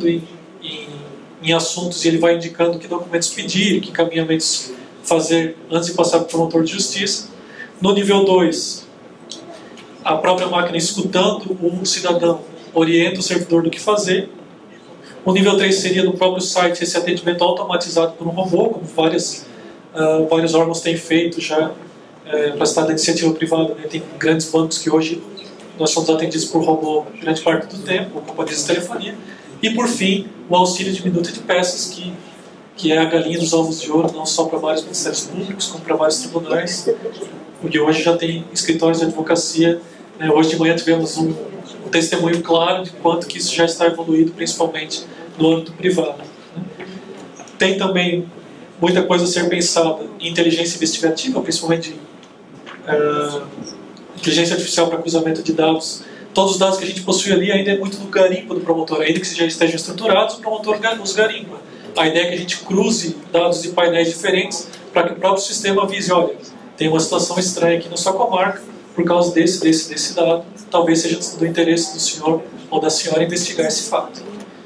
Speaker 3: em assuntos e ele vai indicando que documentos pedir, que encaminhamentos fazer antes de passar para o promotor de justiça. No nível 2, a própria máquina, escutando o cidadão, orienta o servidor do que fazer. O nível 3 seria no próprio site esse atendimento automatizado por um robô, como vários órgãos têm feito já para estar da iniciativa privada, né? Tem grandes bancos que hoje nós somos atendidos por robô grande parte do tempo, ou companhias de telefonia. E por fim, o auxílio de minuta de peças, que é a galinha dos ovos de ouro, não só para vários ministérios públicos, como para vários tribunais, porque hoje já tem escritórios de advocacia, né? Hoje de manhã tivemos um testemunho claro de quanto que isso já está evoluído, principalmente no âmbito privado, né? Tem também muita coisa a ser pensada em inteligência investigativa, principalmente inteligência artificial para cruzamento de dados. Todos os dados que a gente possui ali ainda é muito do garimpo do promotor, ainda que já estejam estruturados, o promotor os garimpa. A ideia é que a gente cruze dados de painéis diferentes para que o próprio sistema avise, olha, tem uma situação estranha aqui na sua comarca, por causa desse dado, talvez seja do interesse do senhor ou da senhora investigar esse fato.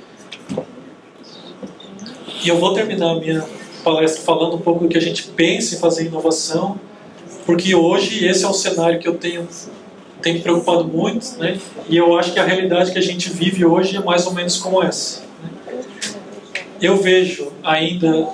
Speaker 3: E eu vou terminar a minha palestra falando um pouco do que a gente pensa em fazer inovação, porque hoje esse é o cenário que eu tenho me preocupado muito, né? E eu acho que a realidade que a gente vive hoje é mais ou menos como essa. Né? Eu vejo ainda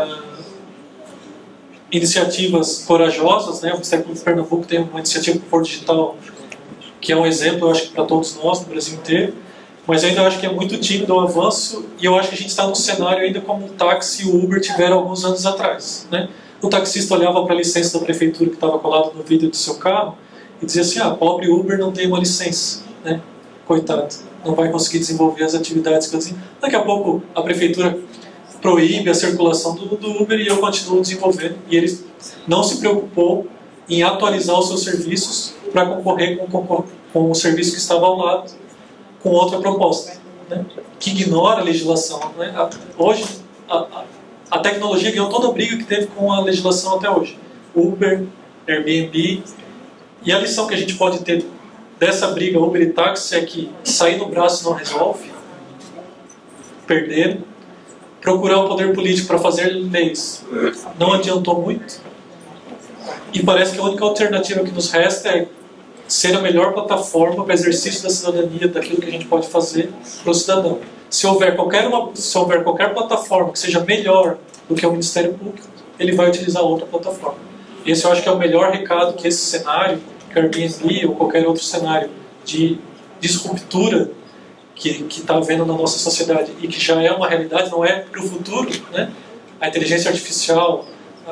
Speaker 3: iniciativas corajosas, né? O Século de Pernambuco tem uma iniciativa por digital que é um exemplo, eu acho que para todos nós no Brasil inteiro, mas eu ainda acho que é muito tímido o avanço, e eu acho que a gente está num cenário ainda como o táxi e o Uber tiveram alguns anos atrás, né? O taxista olhava para a licença da prefeitura que estava colada no vidro do seu carro e dizia assim, pobre Uber não tem uma licença, né? Coitado, não vai conseguir desenvolver as atividades que eu desenvolvo. Daqui a pouco a prefeitura proíbe a circulação do Uber e eu continuo desenvolvendo. E ele não se preocupou em atualizar os seus serviços para concorrer com o serviço que estava ao lado, com outra proposta, né? Que ignora a legislação. Né? Hoje, a tecnologia ganhou toda a briga que teve com a legislação até hoje. Uber, Airbnb. E a lição que a gente pode ter dessa briga Uber e táxi é que sair no braço não resolve, perder. Procurar o poder político para fazer leis não adiantou muito. E parece que a única alternativa que nos resta é ser a melhor plataforma para exercício da cidadania, daquilo que a gente pode fazer para o cidadão. Se houver qualquer plataforma que seja melhor do que o Ministério Público, ele vai utilizar outra plataforma. Esse eu acho que é o melhor recado que esse cenário, que a Airbnb ou qualquer outro cenário de disruptura que está havendo na nossa sociedade e que já é uma realidade, não é para o futuro, né? A inteligência artificial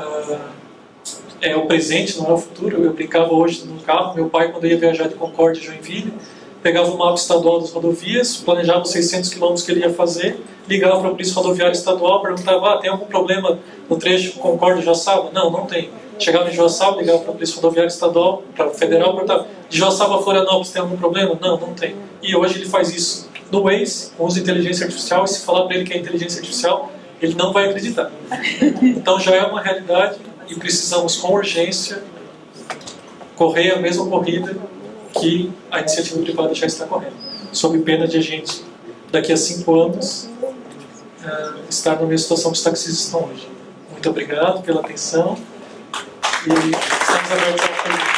Speaker 3: é o presente, não é o futuro. Eu brincava hoje no carro, meu pai, quando ia viajar de Concórdia a Joinville, pegava o mapa estadual das rodovias, planejava os 600 quilômetros que ele ia fazer, ligava para a Polícia Rodoviária Estadual, perguntava, tem algum problema no trecho Concórdia-Joaçaba? Não, não tem. Chegava em Joaçaba, ligava para a Polícia Rodoviária Estadual, para a Federal, perguntava, de Joaçaba a Florianópolis tem algum problema? Não, não tem. E hoje ele faz isso no Waze, usa inteligência artificial, e se falar para ele que é inteligência artificial, ele não vai acreditar. Então já é uma realidade e precisamos com urgência correr a mesma corrida que a iniciativa privada já está correndo, sob pena de a gente, daqui a 5 anos, estar na mesma situação que os taxistas estão hoje. Muito obrigado pela atenção e estamos abertos ao perguntas.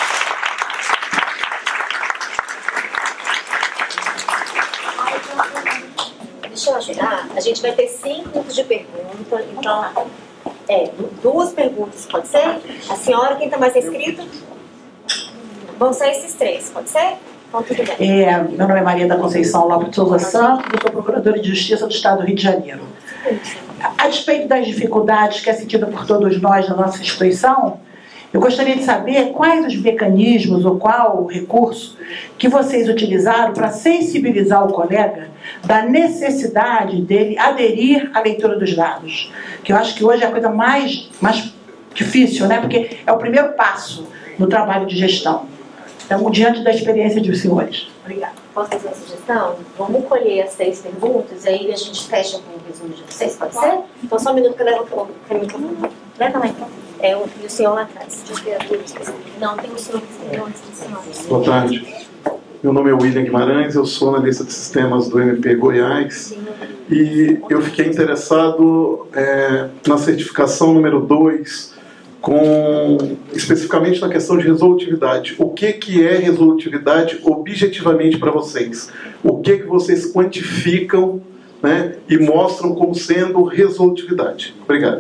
Speaker 4: Deixa eu ajudar. A gente vai ter 5 minutos de pergunta, então 2 perguntas, pode ser? A senhora, quem está mais inscrito? Vão ser esses 3, pode ser? Então, tudo bem.
Speaker 5: Meu nome é Maria da Conceição Lopes de Souza Santos, eu sou procuradora de Justiça do Estado do Rio de Janeiro. A despeito das dificuldades que é sentida por todos nós na nossa instituição, eu gostaria de saber quais os mecanismos ou qual o recurso que vocês utilizaram para sensibilizar o colega da necessidade dele aderir à leitura dos dados. Que eu acho que hoje é a coisa mais difícil, né? Porque é o primeiro passo no trabalho de gestão. Então, diante da experiência dos senhores. Obrigada.
Speaker 4: Posso fazer uma sugestão? Vamos colher as 3 perguntas e aí a gente fecha com o resumo de vocês, pode ser? Então, só um minuto que eu levo o microfone. Leva lá, então. E o senhor lá atrás. Não, tem o senhor que
Speaker 6: Boa tarde. Meu nome é William Guimarães, eu sou analista de sistemas do MP Goiás e eu fiquei interessado na certificação número 2, especificamente na questão de resolutividade. O que é resolutividade objetivamente para vocês? O que vocês quantificam, né, e mostram como sendo resolutividade? Obrigado.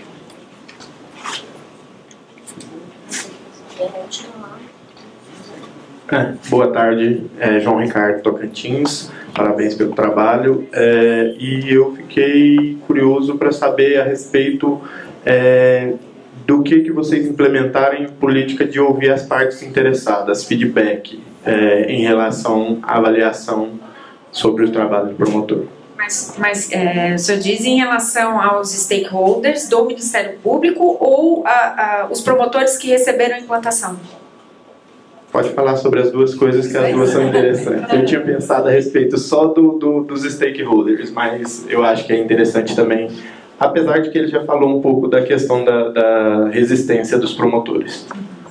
Speaker 7: Boa tarde, João Ricardo Tocantins, parabéns pelo trabalho. E eu fiquei curioso para saber a respeito do que vocês implementarem em política de ouvir as partes interessadas, feedback, em relação à avaliação sobre o trabalho do promotor.
Speaker 2: Mas o senhor diz em relação aos stakeholders do Ministério Público ou os promotores que receberam a implantação?
Speaker 7: Pode falar sobre as duas coisas, que as duas são interessantes. Eu tinha pensado a respeito só dos stakeholders, mas eu acho que é interessante também, apesar de que ele já falou um pouco da questão da resistência dos promotores.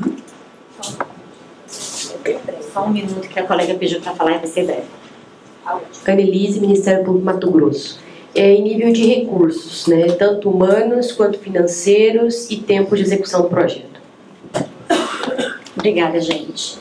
Speaker 4: Só um minuto que a colega pediu para falar e vai ser breve.
Speaker 8: Annelise, Ministério Público Mato Grosso. Em nível de recursos, né, tanto humanos quanto financeiros e tempo de execução do projeto.
Speaker 4: Obrigada, gente.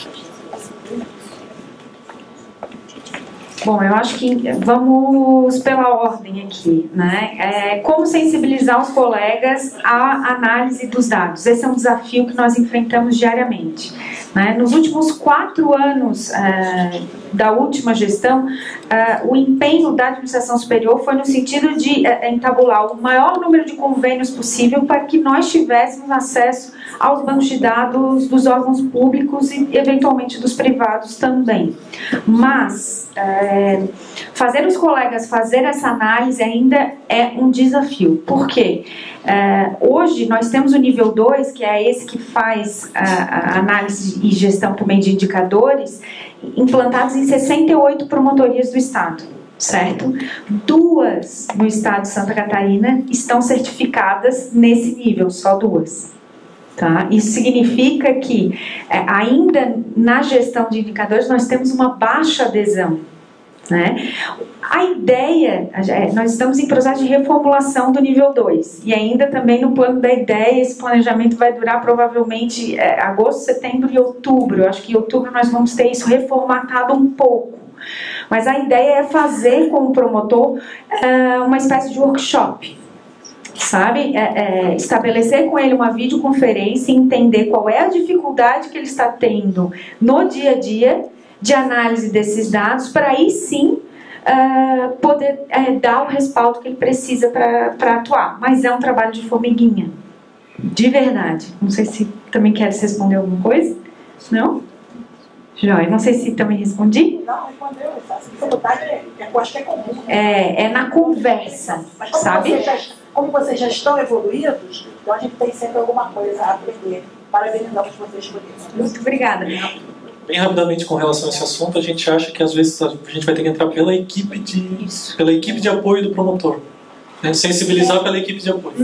Speaker 2: Bom, eu acho que vamos pela ordem aqui, né? Como sensibilizar os colegas à análise dos dados? Esse é um desafio que nós enfrentamos diariamente, né? Nos últimos 4 anos da última gestão, o empenho da administração superior foi no sentido de entabular o maior número de convênios possível para que nós tivéssemos acesso aos bancos de dados dos órgãos públicos e, eventualmente, dos privados também. Mas fazer os colegas fazer essa análise ainda é um desafio. Por quê? Hoje nós temos o nível 2, que é esse que faz a análise e gestão por meio de indicadores, implantados em 68 promotorias do Estado, certo? 2 no Estado de Santa Catarina estão certificadas nesse nível, só 2. Tá? Isso significa que ainda na gestão de indicadores nós temos uma baixa adesão, né? A ideia, nós estamos em processo de reformulação do nível 2 e ainda também no plano da ideia, esse planejamento vai durar provavelmente agosto, setembro e outubro. Eu acho que em outubro nós vamos ter isso reformatado um pouco, mas a ideia é fazer com o promotor uma espécie de workshop, sabe? Estabelecer com ele uma videoconferência e entender qual é a dificuldade que ele está tendo no dia a dia de análise desses dados, para aí sim poder dar o respaldo que ele precisa para atuar. Mas é um trabalho de formiguinha, de verdade. Não sei se também quer responder alguma coisa. Não? Joia, não sei se também respondi.
Speaker 5: Não, respondeu. Essa dificuldade eu acho que é comum.
Speaker 2: É na conversa,
Speaker 5: mas como
Speaker 2: sabe?
Speaker 5: Como vocês já estão evoluídos, então a gente tem sempre alguma coisa a aprender. Parabenizamos vocês por isso.
Speaker 2: Muito obrigada.
Speaker 3: Bem rapidamente com relação a esse assunto, a gente acha que às vezes a gente vai ter que entrar pela equipe de apoio do promotor, né? Sensibilizar pela equipe de apoio.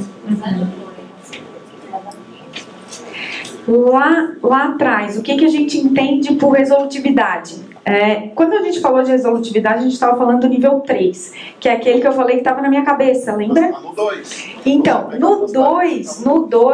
Speaker 2: Lá atrás, o que a gente entende por resolutividade? Quando a gente falou de resolutividade, a gente estava falando do nível 3, que é aquele que eu falei que estava na minha cabeça, lembra?
Speaker 6: No 2.
Speaker 2: Então, no 2,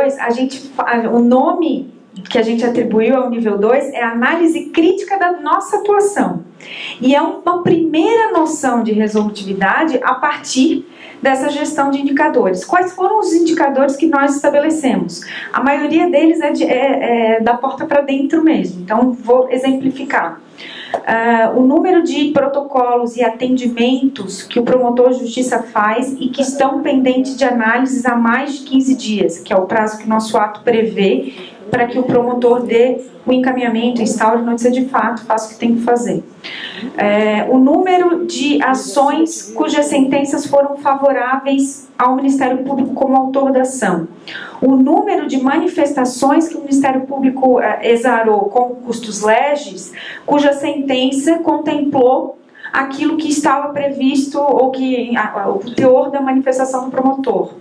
Speaker 2: o nome que a gente atribuiu ao nível 2 é a análise crítica da nossa atuação. E é uma primeira noção de resolutividade a partir dessa gestão de indicadores. Quais foram os indicadores que nós estabelecemos? A maioria deles é da porta para dentro mesmo, então vou exemplificar. O número de protocolos e atendimentos que o promotor de justiça faz e que estão pendentes de análises há mais de 15 dias, que é o prazo que o nosso ato prevê para que o promotor dê o encaminhamento, instaure notícia de fato, faça o que tem que fazer. O número de ações cujas sentenças foram favoráveis ao Ministério Público como autor da ação. O número de manifestações que o Ministério Público exarou com custos legis, cuja sentença contemplou aquilo que estava previsto ou que o teor da manifestação do promotor.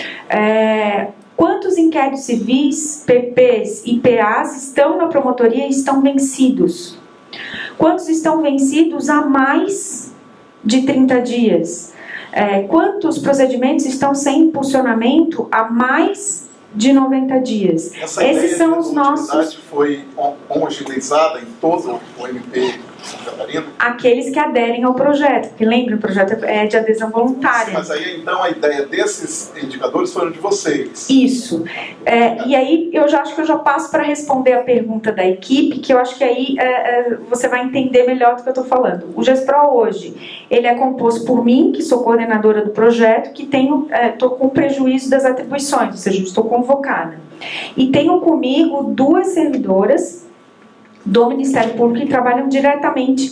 Speaker 2: Quantos inquéritos civis, PPs e PAs estão na promotoria e estão vencidos? Quantos estão vencidos há mais de 30 dias? Quantos procedimentos estão sem impulsionamento há mais de 90 dias? Esses são os nossos...
Speaker 6: foi homogeneizada em todo o MP Santa Catarina?
Speaker 2: Aqueles que aderem ao projeto, porque lembra, o projeto é de adesão voluntária.
Speaker 6: Mas aí então a ideia desses indicadores foram de vocês?
Speaker 2: Isso. E aí eu já acho que eu já passo para responder a pergunta da equipe, que eu acho que aí você vai entender melhor do que eu estou falando. O GESPRO hoje, ele é composto por mim, que sou coordenadora do projeto, que estou com prejuízo das atribuições, ou seja, estou convocada. E tenho comigo 2 servidoras do Ministério Público que trabalham diretamente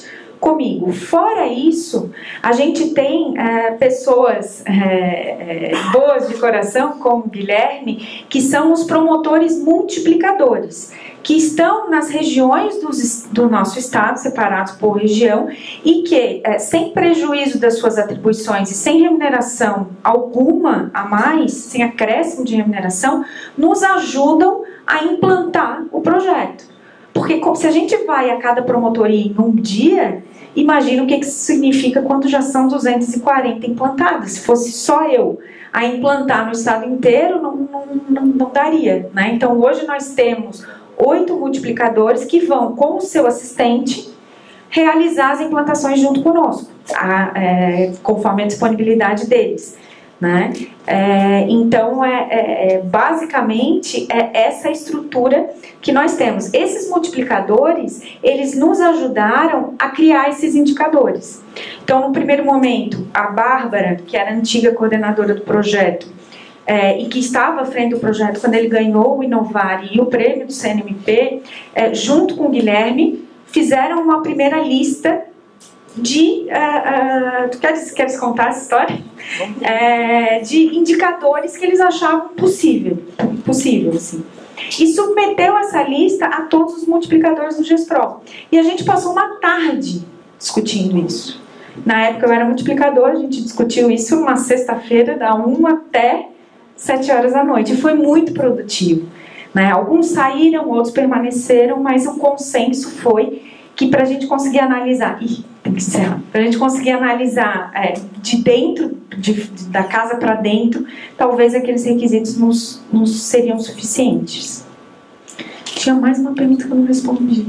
Speaker 2: comigo. Fora isso, a gente tem pessoas boas de coração, como o Guilherme, que são os promotores multiplicadores, que estão nas regiões do nosso estado, separados por região, e que, sem prejuízo das suas atribuições e sem remuneração alguma a mais, sem acréscimo de remuneração, nos ajudam a implantar o projeto. Porque se a gente vai a cada promotoria em um dia, imagina o que isso significa quando já são 240 implantadas. Se fosse só eu a implantar no estado inteiro, não daria, né? Então, hoje nós temos 8 multiplicadores que vão, com o seu assistente, realizar as implantações junto conosco, conforme a disponibilidade deles, né? Então, basicamente, essa estrutura que nós temos. Esses multiplicadores, eles nos ajudaram a criar esses indicadores. Então, no primeiro momento, a Bárbara, que era a antiga coordenadora do projeto, e que estava à frente do projeto quando ele ganhou o Inovar e o prêmio do CNMP, junto com o Guilherme, fizeram uma primeira lista de... tu queres contar essa história? De indicadores que eles achavam possível assim. E submeteu essa lista a todos os multiplicadores do GESPRO. E a gente passou uma tarde discutindo isso. Na época eu era multiplicador, a gente discutiu isso uma sexta-feira, da 1 até 7 horas da noite. E foi muito produtivo, né? Alguns saíram, outros permaneceram, mas o consenso foi que para a gente conseguir analisar... tem que encerrar. Para a gente conseguir analisar de dentro, da casa para dentro, talvez aqueles requisitos nos seriam suficientes. Tinha mais uma pergunta que eu não respondi.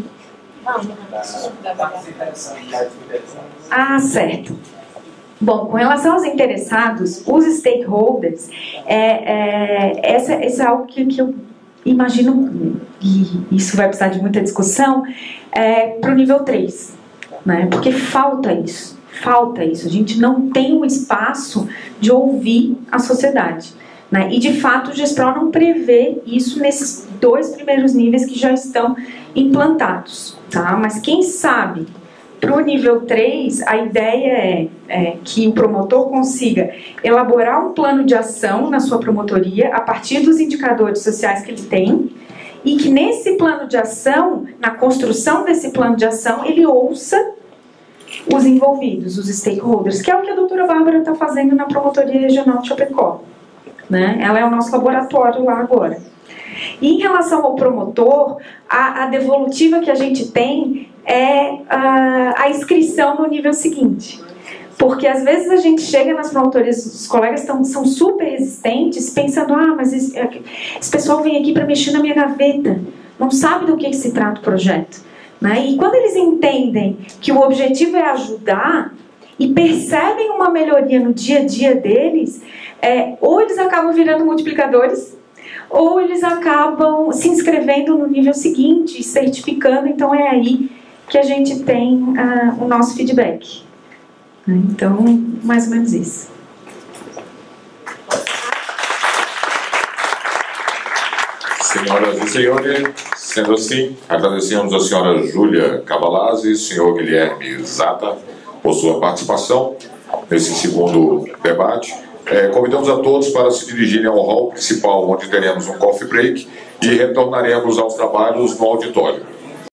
Speaker 2: Certo. Bom, com relação aos interessados, os stakeholders, essa é algo que eu imagino, e isso vai precisar de muita discussão, para o nível 3, né? Porque falta isso, a gente não tem um espaço de ouvir a sociedade, né? E de fato o GESPRO não prevê isso nesses 2 primeiros níveis que já estão implantados, tá? Mas quem sabe, para o nível 3, a ideia é que o promotor consiga elaborar um plano de ação na sua promotoria a partir dos indicadores sociais que ele tem, e que nesse plano de ação, na construção desse plano de ação, ele ouça os envolvidos, os stakeholders, que é o que a doutora Bárbara está fazendo na Promotoria Regional de Chapecó, né? Ela é o nosso laboratório lá agora. E em relação ao promotor, a devolutiva que a gente tem é a inscrição no nível seguinte. Porque às vezes a gente chega nas promotorias, os colegas são super resistentes, pensando, mas esse pessoal vem aqui para mexer na minha gaveta, não sabe do que se trata o projeto, né? E quando eles entendem que o objetivo é ajudar e percebem uma melhoria no dia a dia deles, ou eles acabam virando multiplicadores, ou eles acabam se inscrevendo no nível seguinte, certificando. Então é aí que a gente tem o nosso feedback. Então, mais ou menos isso.
Speaker 1: Senhoras e senhores, sendo assim, agradecemos a senhora Júlia Cavalazzi e senhor Guilherme Zata por sua participação nesse segundo debate. Convidamos a todos para se dirigirem ao hall principal, onde teremos um coffee break, e retornaremos aos trabalhos no auditório.